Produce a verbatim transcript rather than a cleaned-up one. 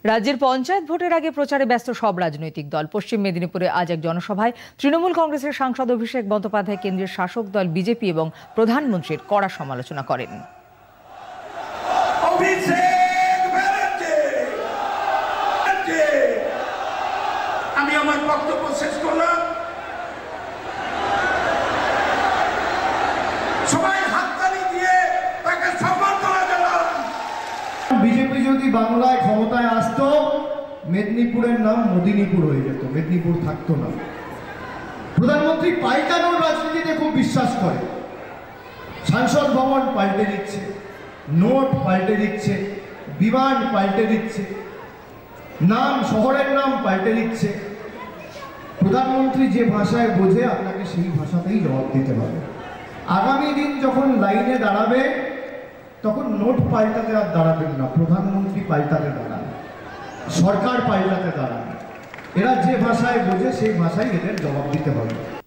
রাজ্যের পঞ্চায়েত ভোটের আগে প্রচারে ব্যস্ত সব রাজনৈতিক দল। পশ্চিম মেদিনীপুরে আজ এক জনসভায় তৃণমূল কংগ্রেসের সাংসদ অভিষেক বন্দ্যোপাধ্যায় কেন্দ্রের শাসক দল বিজেপি এবং প্রধানমন্ত্রীর কড়া সমালোচনা করেন। আমি আমার বক্তব্য শেষ করলাম। সবাই হাততালি দিয়ে তাকে সম্বর্ধনা জানান। বিজেপি যদি বাংলায় ক্ষমতায় আসতো, মেদিনীপুরের নাম মদিনীপুর হয়ে যেত, মেদিনীপুর থাকতো না। প্রধানমন্ত্রী পাল্টানোর রাজনীতিতে খুব বিশ্বাস করে। সাংসদ ভবন পাল্টে দিচ্ছে, নোট পাল্টে দিচ্ছে, বিমান পাল্টে দিচ্ছে, নাম শহরের নাম পাল্টে দিচ্ছে। প্রধানমন্ত্রী যে ভাষায় বোঝে আপনাকে সেই ভাষাতেই জবাব দিতে হবে। আগামী দিন যখন লাইনে দাঁড়াবে তখন নোট পাল্টাতে আর দাঁড়াবেন না, প্রধানমন্ত্রী পাল্টাতে দাঁড়াবে, সরকার পাল্টাতে দাঁড়াবে। এরা যে ভাষায় বোঝে সেই ভাষায় এদের জবাব দিতে হবে।